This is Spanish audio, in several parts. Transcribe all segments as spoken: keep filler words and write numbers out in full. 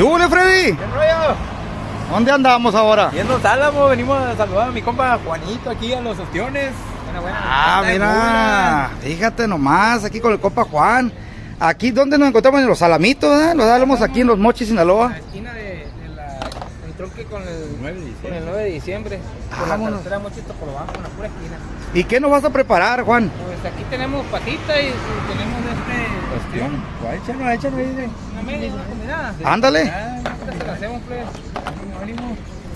¿Qué hubo, Freddy? ¿Qué rollo? ¿Dónde andamos ahora? Yendo a Álamo, venimos a saludar a mi compa Juanito aquí a los ostiones. Buena, buena. Ah, mira, fíjate nomás, aquí con el compa Juan. Aquí, ¿dónde nos encontramos? En los Alamitos, ¿eh? Los Álamos, aquí en Los Mochis, En la Sinaloa. esquina de, de la, el tronque con el nueve de diciembre. Con el nueve de diciembre. Ah, Con la vámonos. carretera Mochito por abajo, en la pura esquina. ¿Y qué nos vas a preparar, Juan? Pues aquí tenemos patita y, y tenemos este... Ostión. Échanos, échanos ahí de... Una media, una combinada. Ándale. Ah, ahorita se la hacemos, pues. Ánimo, ánimo.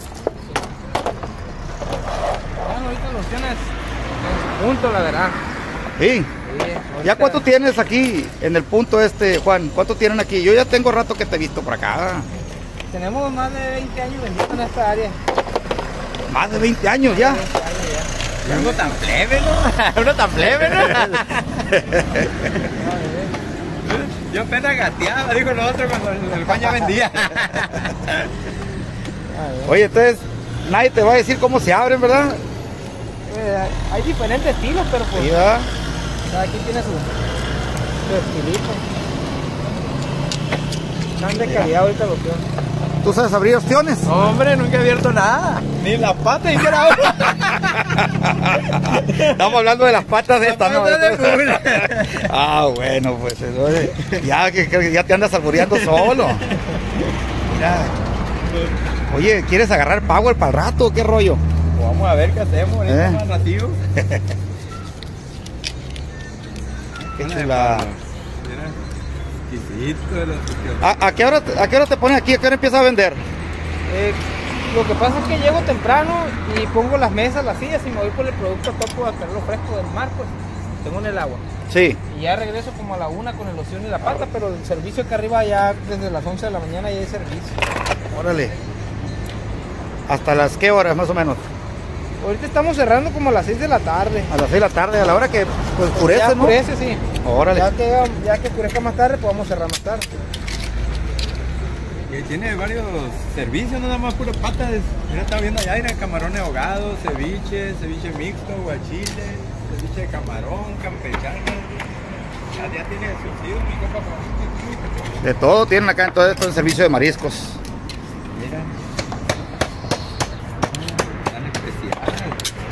Bueno, ahorita los opciones en su punto, la verdad. Sí. Sí, ¿Ya ahorita- cuánto tienes aquí en el punto este, Juan? ¿Cuánto tienen aquí? Yo ya tengo rato que te he visto por acá. Tenemos más de veinte años vendiendo en esta área. Más de veinte años ya. veinte años ya. Uno tan plebe, ¿no? Uno tan plebe, ¿no? Yo apenas gateaba, dijo el otro cuando el, el Juan ya vendía. Oye, entonces, nadie te va a decir cómo se abren, ¿verdad? Eh, hay diferentes estilos, pero pues Sí, ¿verdad? cada quien tiene su, su estilito. Están de calidad ahorita los opciones. ¿Tú sabes abrir ostiones? No, hombre, nunca he abierto nada. Ni la pata ni siquiera abro. Estamos hablando de las patas de esta, ¿no? pata de mula. Ah, bueno, pues entonces, ya, que, que ya te andas albureando solo. Mira. Oye, ¿quieres agarrar power para el rato o qué rollo? Pues vamos a ver qué hacemos, ahorita ¿Eh? más ratito. Qué chula. Mira, exquisito de los ostiones. ¿A, a qué hora, ¿A qué hora te pones aquí? ¿A qué hora empiezas a vender? Eh, lo que pasa es que llego temprano y pongo las mesas, las sillas y me voy por el producto topo a traerlo fresco del mar, pues tengo en el agua. Sí. Y ya regreso como a la una con el loción y la pata, pero el servicio acá arriba ya desde las once de la mañana ya hay servicio. Órale. ¿Hasta las qué horas más o menos? Ahorita estamos cerrando como a las seis de la tarde. A las seis de la tarde, a la hora que pues, oscurece, ya ¿no? oscurece, sí. Órale. Ya que, ya que oscurezca más tarde, pues vamos a cerrar más tarde. Y tiene varios servicios, no nada más pura patas. Mira, estaba viendo allá, era camarones ahogados, ceviche, ceviche mixto, guachile, ceviche de camarón, campechano. Ya, ya tiene surcido mi compa Juanito. De todo tienen acá en todo esto en servicio de mariscos. Mira. Tan especial.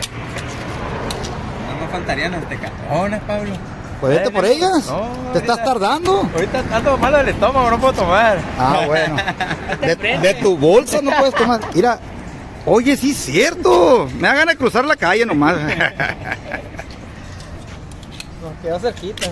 No nos faltarían las tecatonas, Pablo. Pues vete por ellas. No, Te estás ahorita- tardando. Ahorita ando malo del estómago, no puedo tomar. Ah, bueno. De, de tu bolsa no puedes tomar. Mira. Oye, sí es cierto. Me da ganas de cruzar la calle nomás. Nos quedó cerquita.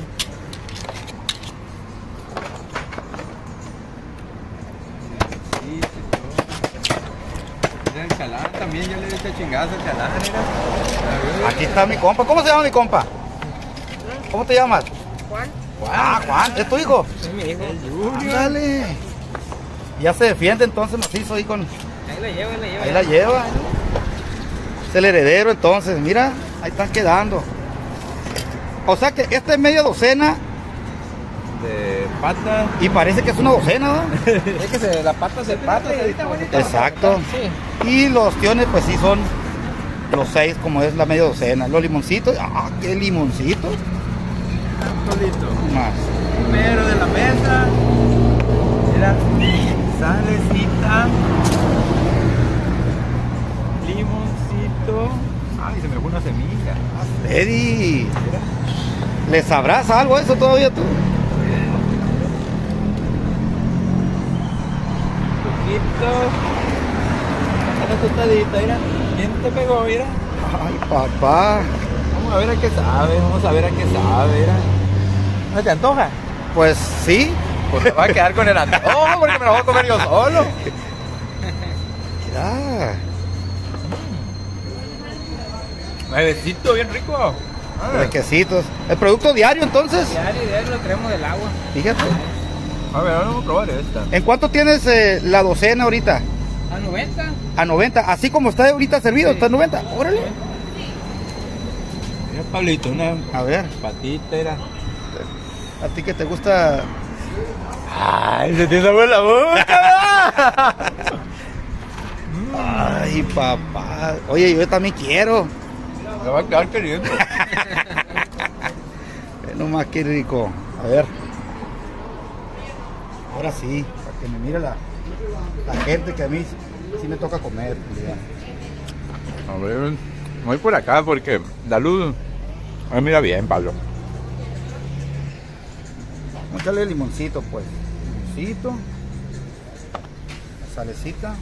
Sí, sí, todo. Mira el chalán también, ya le di este chingazo al chalán, mira. Aquí está mi compa. ¿Cómo se llama mi compa? ¿Cómo te llamas? Juan, Ah, Juan. ¿Es tu hijo? es mi hijo. Ándale. Ya se defiende entonces macizo ahí con... Ahí la lleva, ahí la lleva. Ahí la lleva. Es el heredero entonces. Mira, ahí están quedando. O sea que esta es media docena De pata. y parece que es una docena, ¿no? Es que se, la pata se parte. y- Exacto. Sí. Y los tiones pues sí son los seis como es la media docena. Los limoncitos, ah, qué limoncito. Solito. Más. Primero de la mesa. Mira, salecita. Limoncito. Ay, se me fue una semilla. Eddie, ¿le sabrás algo eso todavía tú? Poquito. Una tostadita, mira. ¿Quién te pegó, mira? Ay, papá. Vamos a ver a qué sabe, vamos a ver a qué sabe, mira. ¿No te antoja? Pues sí. Pues te va a quedar con el antojo porque me lo voy a comer yo solo. Mira. Nuevecito, bien rico. Ah. Requesitos. ¿El producto diario entonces? Diario, diario lo traemos del agua. Fíjate. A ver, ahora vamos a probar esta. ¿En cuánto tienes eh, la docena ahorita? A noventa. A noventa. Así como está ahorita servido, Sí. está en noventa. Órale. Mira, Pablito, una A ver, patita era. a ti que te gusta. Ay, se te salió la boca. Ay, papá. Oye, yo también quiero. Me va a quedar queriendo. Ve nomás qué rico. A ver. Ahora sí, para que me mire la, la gente que a mí sí me toca comer. A ver, voy por acá porque la luz me mira bien, Pablo. Vamos a echarle limoncito, pues. Limoncito, salecita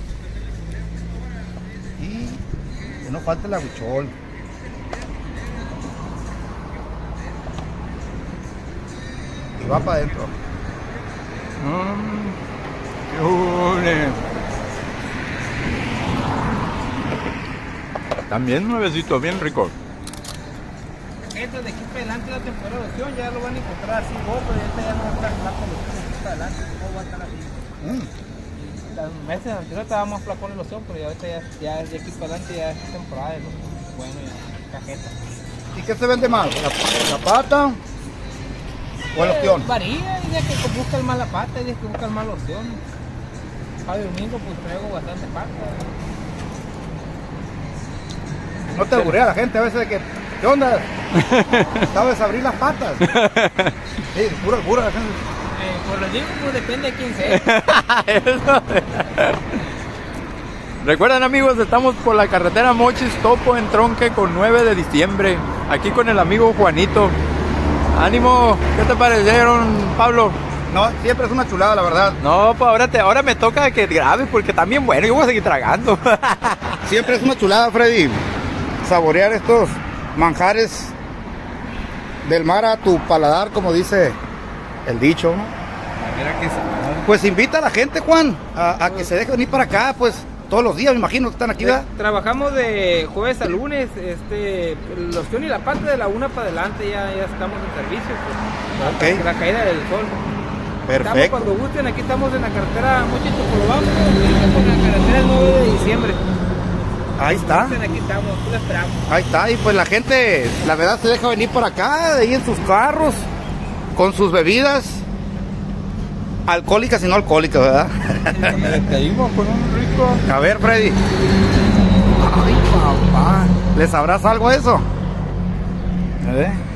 y que no falte el aguichol. Y va para adentro. Mm, qué bueno. También nuevecito, bien rico. Entra de aquí para adelante la temporada de loción, ya lo van a encontrar así gordo, y este ya no va a estar flaco de aquí para adelante, no va a estar así. Mm. Los meses anteriores estaba más flacón de loción, pero ya ahorita ya, ya de aquí para adelante ya es temporada de loción. Bueno, ya, cajeta. ¿Y qué se vende más? ¿La, la pata o el loción? Eh, varía, hay días que buscan más la pata, hay días que buscan más loción. Sábado y domingo pues traigo bastante pata. No te aburría la gente a veces de que, ¿qué onda? ¿Sabes abrir las patas? Sí, pura, pura la gente. Eh, pues les digo, pues depende de quién sea. Recuerden, amigos, estamos por la carretera Mochis Topo en Tronque con nueve de diciembre. Aquí con el amigo Juanito. Ánimo, ¿qué te parecieron, Pablo? No, siempre es una chulada, la verdad. No, pues ahora, te, ahora me toca que grabes porque también, bueno, yo voy a seguir tragando. Siempre es una chulada, Freddy, saborear estos manjares del mar a tu paladar, como dice el dicho, ¿no? Mira que Pues invita a la gente, Juan, a, a que se deje venir para acá, pues todos los días, me imagino que están aquí, ¿verdad? Trabajamos de jueves a lunes, este, loción y la parte de la una para adelante ya, ya estamos en servicio, pues, Ok. hasta la caída del sol. Estamos Perfecto. cuando gusten, aquí estamos en la carretera Mochis Topolobampo, estamos en la carretera el nueve de diciembre. Ahí está, Gusten, aquí estamos, aquí la esperamos. ahí está, y pues la gente, la verdad, se deja venir para acá, ahí en sus carros, con sus bebidas, alcohólicas y no alcohólicas, ¿verdad? me despedimos con un rico. A ver, Freddy. Ay, papá. ¿Le sabrás algo a eso? A ver.